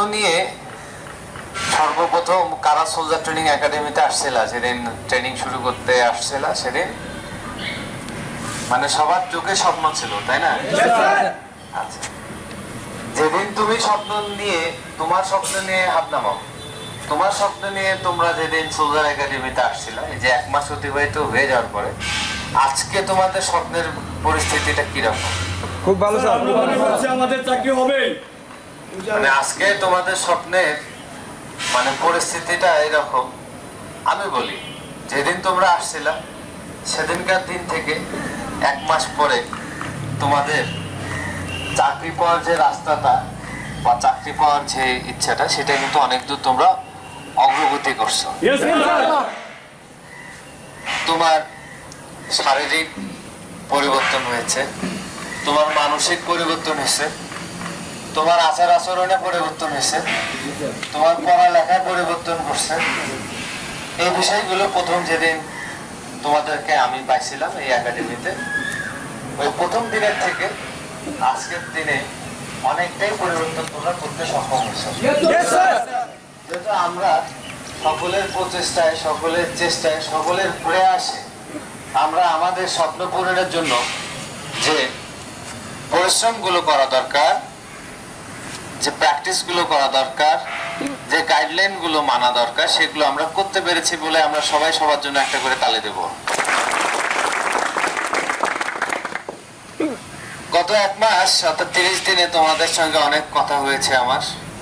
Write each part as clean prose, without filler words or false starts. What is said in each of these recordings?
নিয়ে সর্বপ্রথম কারা সোলজার ট্রেনিং একাডেমিতে আসছিল, সেদিন ট্রেনিং শুরু করতে আসছিল, সেদিন মানে সবার চোখে স্বপ্ন ছিল, তাই না? আচ্ছা, যেদিন তুমি স্বপ্ন নিয়ে তোমার স্বপ্ন নিয়ে হাত নামাও, তোমার স্বপ্ন নিয়ে তোমরা যেদিন সোলজার একাডেমিতে আসছিল, এই যে 1 মাস অতিবাহিত হয়ে যাওয়ার পরে আজকে তোমাদের স্বপ্নের পরিস্থিতিটা কিরকম? খুব ভালো স্যার, আমাদের চাকরি হবে। মানে আজকে তোমাদের স্বপ্নের মানে পরিস্থিতিটা এরকম। আমি বলি, যেদিন তোমরা আসছিলা সেদিনকার দিন থেকে 1 মাস পরে তোমাদের চাকরি পাওয়ার যে রাস্তাটা বা চাকরি পাওয়ার যে ইচ্ছাটা, সেটা কিন্তু অনেক দূর তোমরা অগ্রগতি করছো। তোমার শারীরিক পরিবর্তন হয়েছে, তোমার মানসিক পরিবর্তন হয়েছে, তোমার আচার আচরণে পরিবর্তন হয়েছে, তোমার পড়ালেখায় পরিবর্তন করছে। এই বিষয়গুলো প্রথম যেদিন তোমাদেরকে আমি পাইছিলাম এই একাডেমিতে, ওই প্রথম দিনের থেকে আজকের দিনে অনেকটাই পরিবর্তন তোমরা করতে সক্ষম হয়েছে। যেহেতু আমরা সকলের প্রচেষ্টায়, সকলের চেষ্টায়, সকলের প্রয়াসে আমরা আমাদের স্বপ্ন পূরণের জন্য যে পরিশ্রমগুলো করা দরকার, যে প্র্যাকটিস গুলো করা দরকার, যে গাইডলাইন গুলো মানা দরকার, সেগুলো আমরা করতে পেরেছি বলে আমরা সবাই সবার জন্য একটা করে তালি দেব। গত 1 মাস অর্থাৎ 30 দিনে তোমাদের সঙ্গে অনেক কথা হয়েছে আমার।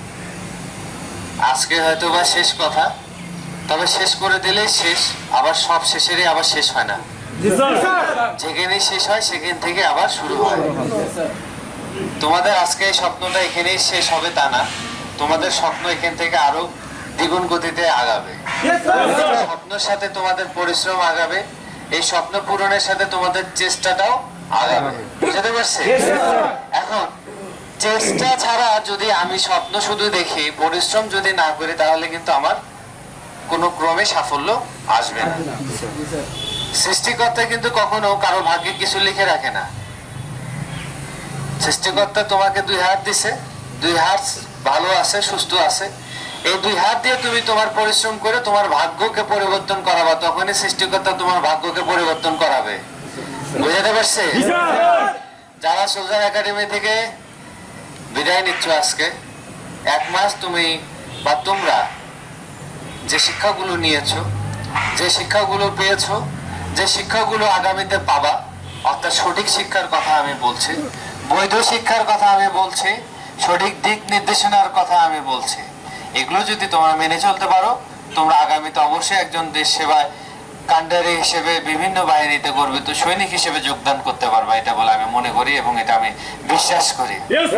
আজকে হয়তো বা শেষ কথা, তবে শেষ করে দিলেই শেষ। আবার সব শেষেরই আবার শেষ হয় না, যেখানেই শেষ হয় সেখান থেকে আবার শুরু হয়। তোমাদের আজকে এই স্বপ্নটা এখানেই শেষ হবে তা না, তোমাদের স্বপ্ন এখান থেকে আরো দ্বিগুণ গতিতে আগাবে। স্বপ্নের সাথে তোমাদের পরিশ্রম আগাবে, এই স্বপ্ন পূরণের সাথে তোমাদের চেষ্টাটাও আগাবে। বুঝতে পারছি? এখন চেষ্টা ছাড়া যদি আমি স্বপ্ন শুধু দেখি, পরিশ্রম যদি না করি, তাহলে কিন্তু আমার কোনো ক্রমে সাফল্য আসবে না। সৃষ্টিকর্তা কিন্তু কখনো কারো ভাগ্যে কিছু লিখে রাখে না। সৃষ্টিকর্তা তোমাকে 2 হাত দিছে, 2 হাত ভালো আছে, সুস্থ আছে। এই 2 হাত দিয়ে তুমি তোমার পরিশ্রম করে তোমার ভাগ্যকে পরিবর্তন করাবা, তখনই সৃষ্টিকর্তা তোমার ভাগ্যকে পরিবর্তন করাবে। বুঝতে পারছে? যারা সোলজার একাডেমি থেকে বিদায় নিচ্ছ আজকে, 1 মাস তুমি বা তোমরা যে শিক্ষাগুলো নিয়েছো, যে শিক্ষাগুলো পেয়েছো, যে শিক্ষাগুলো আগামীতে পাবা, অর্থাৎ সঠিক শিক্ষার কথা আমি বলছি, বৈধ শিক্ষার কথা আমি বলছি, সঠিক দিক নির্দেশনার কথা আমি বলছি। এগুলো যদি তোমরা মেনে চলতে পারো, তোমরা আগামীতে অবশ্যই একজন দেশ সেবায় কান্ডারি হিসেবে বিভিন্ন বাহিনীতে গর্বিত সৈনিক হিসেবে যোগদান করতে পারবা, এটা বলে আমি মনে করি এবং এটা আমি বিশ্বাস করি।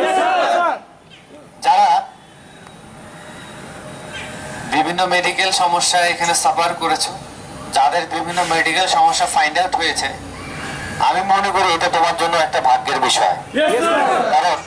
যারা বিভিন্ন মেডিকেল সমস্যা এখানে সাফার করেছো, যাদের বিভিন্ন মেডিকেল সমস্যা ফাইন্ড আউট হয়েছে, আমি মনে করি এটা তোমার জন্য একটা ভাগ্যের বিষয়। কারণ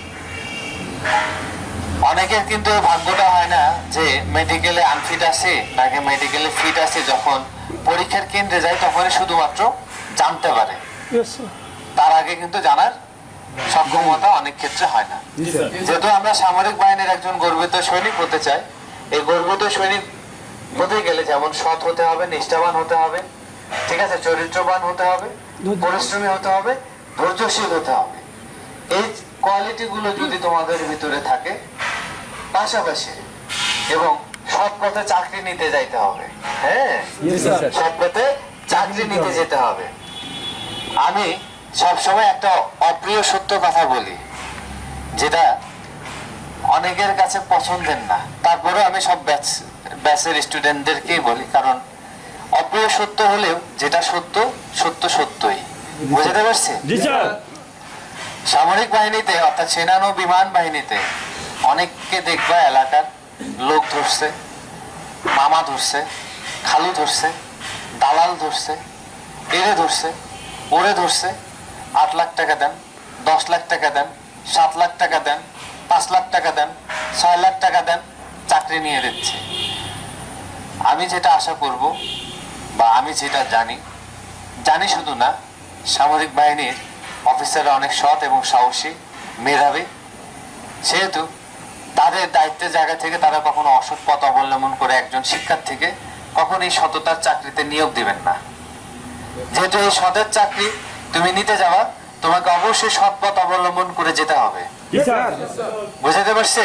অনেকের কিন্তু ভাগ্যটা হয় না যে মেডিকেলে আনফিট আছে নাকি মেডিকেলে ফিট আছে, যখন পরীক্ষার কেন্দ্রে যায় তখনই শুধুমাত্র জানতে পারে, তার আগে কিন্তু জানার সক্ষমতা অনেক ক্ষেত্রে হয় না। যেহেতু আমরা সামরিক বাহিনীর একজন গর্বিত সৈনিক হতে চাই, এই গর্বিত সৈনিক হতে গেলে যেমন সৎ হতে হবে, নিষ্ঠাবান হতে হবে, ঠিক আছে, চরিত্রবান হতে হবে, পরিশ্রমী হতে হবে, ধৈর্যশীল হতে হবে। এই কোয়ালিটি গুলো যদি তোমাদের ভিতরে থাকে, পাশাপাশি এবং সৎ পথে চাকরি নিতে যাইতে হবে। হ্যাঁ, সৎ পথে চাকরি নিতে যেতে হবে। আমি সবসময় একটা অপ্রিয় সত্য কথা বলি, যেটা অনেকের কাছে পছন্দের না, তারপরে আমি সব ব্যাচের স্টুডেন্টদেরকেই বলি, কারণ অপ্রিয় সত্য হলেও যেটা সত্য, সত্য সত্যই। বুঝতে পারছি? সামরিক বাহিনীতে অর্থাৎ সেনা নৌ বিমান বাহিনীতে অনেককে দেখবা এলাকার লোক ধরছে, মামা ধরছে, খালু ধরছে, দালাল ধরছে, এরে ধরছে, ওরে ধরছে, 8 লাখ টাকা দেন, 10 লাখ টাকা দেন, 7 লাখ টাকা দেন, 5 লাখ টাকা দেন, 6 লাখ টাকা দেন, চাকরি নিয়ে দিচ্ছে। আমি যেটা আশা করব বা আমি যেটা জানি শুধু না, সামরিক বাহিনীর অফিসাররা অনেক সৎ এবং সাহসী, মেধাবী। সেহেতু তাদের দায়িত্বের জায়গা থেকে তারা কখনো অসৎ পথ অবলম্বন করে একজন শিক্ষার্থীকে কখনো এই সততার চাকরিতে নিয়োগ দিবেন না। যেহেতু এই সতের চাকরি তুমি নিতে যাওয়া, তোমাকে অবশ্যই সৎ পথ অবলম্বন করে যেতে হবে। বুঝাতে পারছি?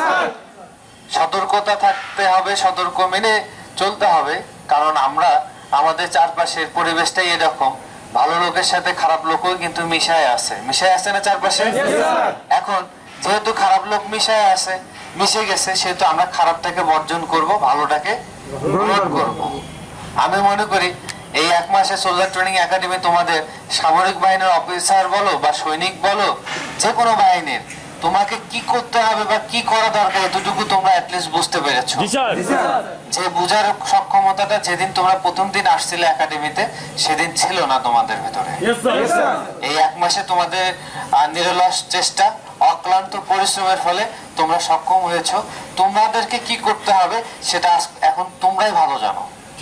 সতর্কতা থাকতে হবে, সতর্ক মেনে চলতে হবে, কারণ আমরা আমাদের চারপাশের পরিবেশটাই এরকম। ভালো লোকের সাথে খারাপ লোকও কিন্তু মিশায় আছে না চারপাশে। এখন যেহেতু খারাপ লোক মিশে গেছে, সেহেতু আমরা খারাপটাকে বর্জন করব, ভালোটাকে গ্রহণ করব। আমি মনে করি এই 1 মাসে সোলজার ট্রেনিং একাডেমি তোমাদের সামরিক বাহিনীর অফিসার বলো বা সৈনিক বলো, যে কোনো বাহিনীর, তোমাকে কি করতে হবে বা কি করা দরকার এতটুকু তোমরা অ্যাটলিস্ট বুঝতে পেরেছো। যে বুঝার সক্ষমতাটা যেদিন তোমরা প্রথম দিন আসছিলে একাডেমিতে, সেদিন ছিল না তোমাদের ভেতরে। এই 1 মাসে তোমাদের নিরলস চেষ্টা, অক্লান্ত পরিশ্রমের ফলে তোমরা সক্ষম হয়েছো। তোমাদেরকে কি করতে হবে সেটা এখন তোমরাই ভালো জানো।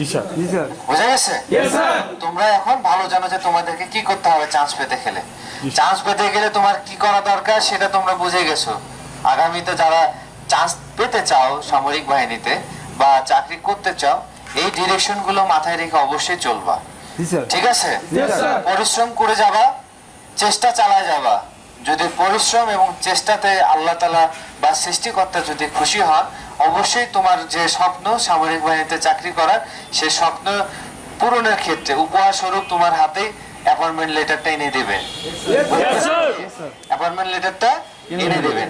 বুঝা গেছে? তোমরা এখন ভালো জানো যে তোমাদেরকে কি করতে হবে। চান্স পেতে গেলে তোমার কি করা দরকার সেটা তোমরা বুঝে গেছো। আগামীতে যারা চান্স পেতে চাও সামরিক বাহিনীতে বা চাকরি করতে চাও, এই ডিরেকশন গুলো মাথায় রেখে অবশ্যই চলবা। ঠিক আছে? পরিশ্রম করে যাবা, চেষ্টা চালায় যাবা। যদি পরিশ্রম এবং চেষ্টাতে আল্লাহ তাআলা বা সৃষ্টিকর্তা যদি খুশি হন, অবশ্যই তোমার যে স্বপ্ন সামরিক বাহিনীতে চাকরি করার, সেই স্বপ্ন পূরণের ক্ষেত্রে উপহার স্বরূপ তোমার হাতে অ্যাপয়েন্টমেন্ট লেটারটা এনে দেবেন। অ্যাপয়েন্টমেন্ট লেটারটা এনে দেবেন।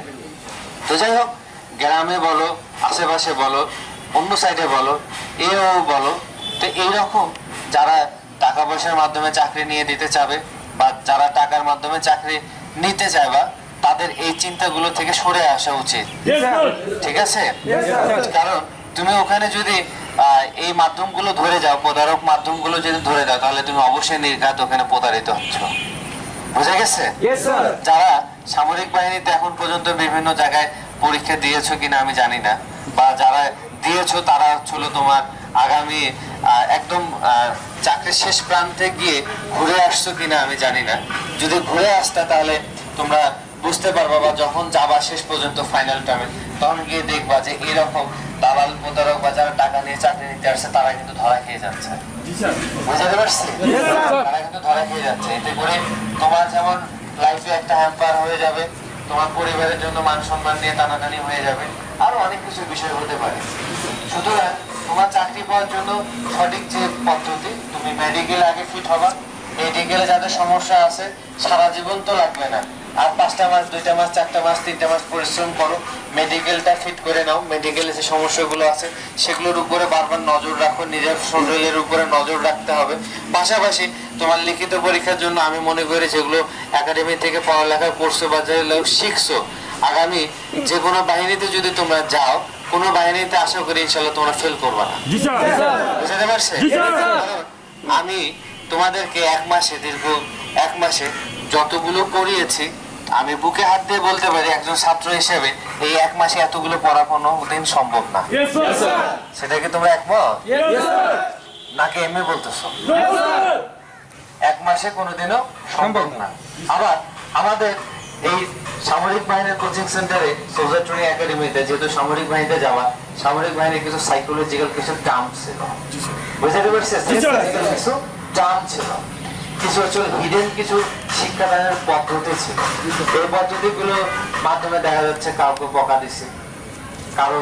তো যাই হোক, গ্রামে বলো, আশেপাশে বলো, অন্য সাইডে বলো, এও বলো, তো এইরকম যারা টাকা পয়সার মাধ্যমে চাকরি নিয়ে দিতে চাবে বা যারা টাকার মাধ্যমে চাকরি নিতে চাইবা, তাদের এই চিন্তাগুলো থেকে সরে আসা উচিত। ঠিক আছে? কারণ তুমি ওখানে যদি এই মাধ্যমগুলো ধরে যাও, প্রতারক মাধ্যমগুলো যদি ধরে যাও, তাহলে তুমি অবশ্যই নির্ঘাত ওখানে প্রতারিত হচ্ছ। বুঝা গেছে? যারা সামরিক বাহিনীতে এখন পর্যন্ত বিভিন্ন জায়গায় পরীক্ষা দিয়েছো কিনা আমি জানি না, বা যারা দিয়েছো তারা হচ্ছিল তোমার আগামী একদম চাকরির শেষ প্রান্তে গিয়ে ঘুরে আসছো কিনা আমি জানি না। যদি ঘুরে আসতা তাহলে তোমরা বুঝতে পারবা, বা যখন যাবা শেষ পর্যন্ত ফাইনাল টাইমে, তখন গিয়ে দেখবা যে এরকম দালাল প্রতারক বা যারা টাকা নিয়ে চাকরি নিতে আসছে তারা কিন্তু ধরা খেয়ে যাচ্ছে। বুঝতে পারছি? তারা কিন্তু ধরা খেয়ে যাচ্ছে। এতে করে তোমার যেমন লাইফে একটা হ্যাম্পার হয়ে যাবে, তোমার পরিবারের জন্য মান সম্মান নিয়ে টানাটানি হয়ে যাবে, আরো অনেক কিছু বিষয় হতে পারে। সুতরাং তোমার চাকরি পাওয়ার জন্য সঠিক যে পদ্ধতি, তুমি মেডিকেল আগে ফিট হবা। মেডিকেলে যাদের সমস্যা আছে, সারা জীবন তো লাগবে না, আর 5টা মাস, 2টা মাস, 4টা মাস, 3টা মাস পরিশ্রম করো, মেডিকেলটা ফিট করে নাও। মেডিকেলে যে সমস্যাগুলো আছে সেগুলোর উপরে বারবার নজর রাখো, নিজের শরীরের উপরে নজর রাখতে হবে। পাশাপাশি তোমার লিখিত পরীক্ষার জন্য আমি মনে করি যেগুলো একাডেমি থেকে পড়ালেখা করছো বা যেগুলো শিখছো, আগামী যে কোনো বাহিনীতে যদি তোমরা যাও, কোনো বাহিনীতে আশা করি ইনশাল্লাহ তোমরা ফেল করবা না। বুঝতে পারছে? আমি তোমাদেরকে 1 মাসে, দীর্ঘ 1 মাসে যতগুলো পড়িয়েছি, আমি বুকে হাত দিয়ে বলতে পারি একজন ছাত্র হিসেবে এই 1 মাসে এতগুলো পড়া কোনো দিন সম্ভব না। সেটা কি তোমরা একমত? নাকি এমনি বলতেছো? 1 মাসে কোনোদিনও সম্ভব না। আবার আমাদের এই সামরিক বাহিনীর কোচিং সেন্টারে, সোলজার ট্রেনিং একাডেমিতে, যেহেতু সামরিক বাহিনীতে যাওয়া, সামরিক বাহিনীর কিছু সাইকোলজিক্যাল কিছু টার্ম ছিল। বুঝতে পারছি? কিছু টার্ম ছিল, কিছু হিডেন কিছু শিক্ষাদানের পদ্ধতি ছিল। এই পদ্ধতিগুলো মাধ্যমে দেখা যাচ্ছে কাউকে বকা দিছে, কারো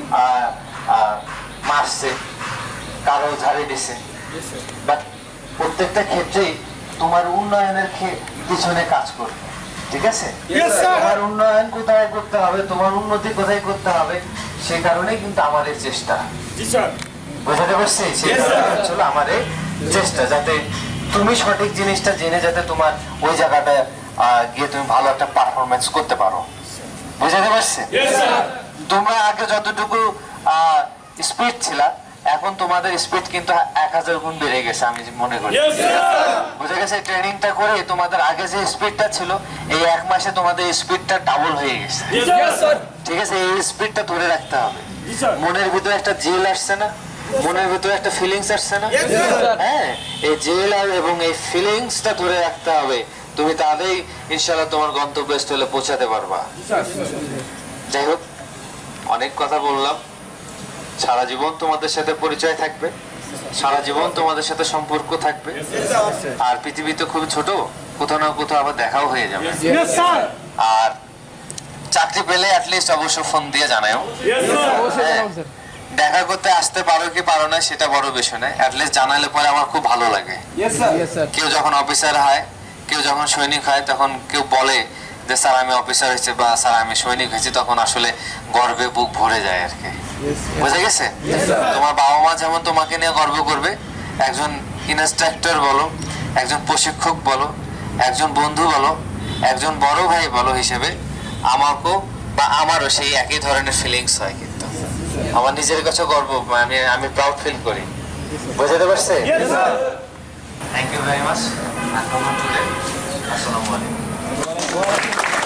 মারছে, কারো ঝাড়ি দিছে, বাট প্রত্যেকটা ক্ষেত্রেই তোমার উন্নয়নের পিছনে কাজ করবে। ঠিক আছে? তোমার উন্নয়ন কোথায় করতে হবে, তোমার উন্নতি কোথায় করতে হবে, সে কারণে কিন্তু আমাদের চেষ্টা। বুঝতে পারছি? সেই কারণে হচ্ছিল আমাদের চেষ্টা, যাতে তুমি সঠিক জিনিসটা জেনে যাতে তোমার ওই জায়গাটা গিয়ে তুমি ভালো একটা পারফরমেন্স করতে পারো। বুঝতে পারছি? তোমরা আগে যতটুকু স্পিড ছিল, এখন তোমাদের স্পিড কিন্তু 1000 গুণ বেড়ে গেছে আমি মনে করি। বুঝে গেছে? ট্রেনিংটা করে তোমাদের আগে যে স্পিডটা ছিল, এই 1 মাসে তোমাদের স্পিডটা ডাবল হয়ে গেছে। ঠিক আছে? এই স্পিডটা ধরে রাখতে হবে। মনের ভিতরে একটা জেল আসছে না, মনের ভিতরে একটা ফিলিংস আসছে না, হ্যাঁ, এই জেল এবং এই ফিলিংসটা ধরে রাখতে হবে। তুমি তাহলেই ইনশাআল্লাহ তোমার গন্তব্যস্থলে পৌঁছাতে পারবা। যাই হোক, অনেক কথা বললাম, সারা জীবন তোমাদের সাথে পরিচয় থাকবে, সারা জীবন তোমাদের সাথে সম্পর্ক থাকবে। আর পৃথিবী তো খুবই ছোট, কোথাও না কোথাও আবার দেখাও হয়ে যাবে। আর চাকরি পেলে অ্যাটলিস্ট অবশ্য ফোন দিয়ে জানাও। হ্যাঁ, দেখা করতে আসতে পারো কি পারো না সেটা বড় বিষয় নয়, অ্যাটলিস্ট জানালে পরে আমার খুব ভালো লাগে। কেউ যখন অফিসার হয়, কেউ যখন সৈনিক হয়, তখন কেউ বলে যে স্যার আমি অফিসার হয়েছি বা স্যার আমি সৈনিক হয়েছি, তখন আসলে গর্বে বুক ভরে যায় আর কি। বুঝে গেছে? তোমার বাবা মা যেমন তোমাকে নিয়ে গর্ব করবে, একজন ইনস্ট্রাক্টর বলো, একজন প্রশিক্ষক বলো, একজন বন্ধু বলো, একজন বড় ভাই বলো হিসেবে আমাকেও বা আমারও সেই একই ধরনের ফিলিংস হয়। কিন্তু আমার নিজের কাছে গর্ব, আমি প্রাউড ফিল করি। বুঝতে পারছে? Thank you very much. আসসালামু আলাইকুম।